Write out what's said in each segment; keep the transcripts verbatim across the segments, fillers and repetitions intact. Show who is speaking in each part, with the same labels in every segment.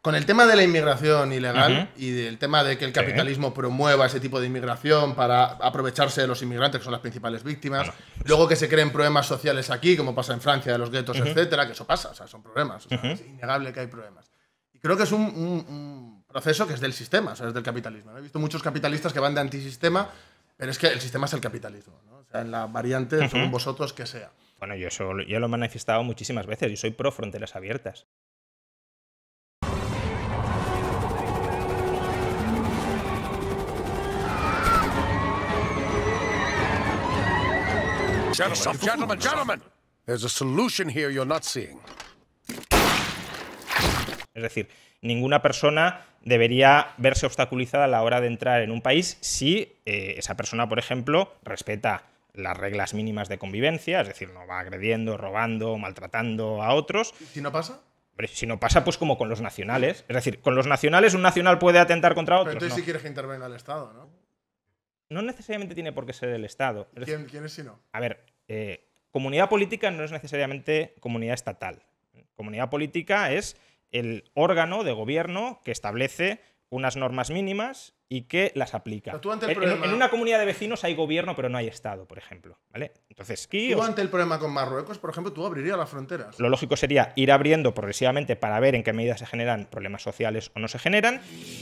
Speaker 1: con el tema de la inmigración ilegal
Speaker 2: Uh-huh.
Speaker 1: y del tema de que el capitalismo sí. promueva ese tipo de inmigración para aprovecharse de los inmigrantes, que son las principales víctimas, bueno, pues luego que se creen problemas sociales aquí, como pasa en Francia, de los guetos, uh-huh. etcétera, que eso pasa, o sea, son problemas, o sea, uh-huh. es innegable que hay problemas. Y creo que es un, un, un proceso que es del sistema, o sea, es del capitalismo, ¿no? He visto muchos capitalistas que van de antisistema, pero es que el sistema es el capitalismo, ¿no? O sea, en la variante, uh-huh. según vosotros, que sea.
Speaker 2: Bueno, yo eso ya lo he manifestado muchísimas veces, yo soy pro fronteras abiertas.
Speaker 3: Gentlemen, gentlemen, gentlemen! There's a solution here you're not seeing.
Speaker 2: Es decir, ninguna persona debería verse obstaculizada a la hora de entrar en un país si eh, esa persona, por ejemplo, respeta las reglas mínimas de convivencia, es decir, no va agrediendo, robando, maltratando a otros.
Speaker 1: ¿Y si no pasa?
Speaker 2: Pero si no pasa, pues como con los nacionales. Es decir, con los nacionales un nacional puede atentar contra otros.
Speaker 1: Pero entonces
Speaker 2: no.
Speaker 1: sí quieres que intervenga el Estado, ¿no?
Speaker 2: No necesariamente tiene por qué ser el Estado. Es
Speaker 1: ¿Quién,
Speaker 2: decir,
Speaker 1: ¿Quién es si no?
Speaker 2: A ver, eh, comunidad política no es necesariamente comunidad estatal. Comunidad política es el órgano de gobierno que establece unas normas mínimas y que las aplica.
Speaker 1: Tú ante el
Speaker 2: en,
Speaker 1: problema...
Speaker 2: en una comunidad de vecinos hay gobierno, pero no hay Estado, por ejemplo. ¿Vale? Entonces, aquí
Speaker 1: tú
Speaker 2: os...
Speaker 1: ante el problema con Marruecos, por ejemplo, tú abrirías las fronteras.
Speaker 2: Lo lógico sería ir abriendo progresivamente para ver en qué medida se generan problemas sociales o no se generan.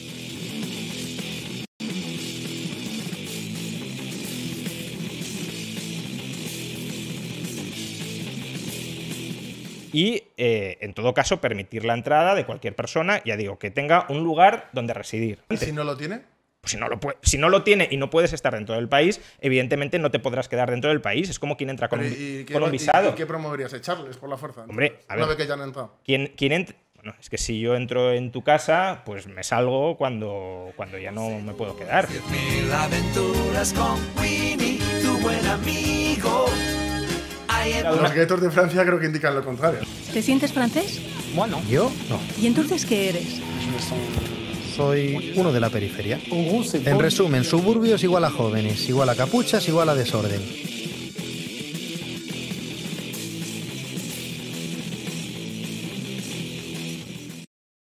Speaker 2: Y, eh, en todo caso, permitir la entrada de cualquier persona, ya digo, que tenga un lugar donde residir.
Speaker 1: ¿Y si no lo tiene?
Speaker 2: Pues si no lo, puede, si no lo tiene y no puedes estar dentro del país, evidentemente no te podrás quedar dentro del país. Es como quien entra con,
Speaker 1: Pero,
Speaker 2: un,
Speaker 1: ¿y,
Speaker 2: con
Speaker 1: qué,
Speaker 2: un visado.
Speaker 1: ¿Y qué promoverías? ¿Echarles por la fuerza?
Speaker 2: Hombre, a ver,
Speaker 1: una vez que ya han entrado.
Speaker 2: ¿Quién, quién entra? Bueno, es que si yo entro en tu casa, pues me salgo cuando, cuando ya no me puedo quedar.
Speaker 4: Mil aventuras con Winnie, tu buen amigo.
Speaker 1: Los guetos de Francia creo que indican lo contrario.
Speaker 5: ¿Te sientes francés?
Speaker 6: Bueno, yo no.
Speaker 5: ¿Y entonces qué eres?
Speaker 6: Soy uno de la periferia. En resumen, suburbios igual a jóvenes, igual a capuchas, igual a desorden.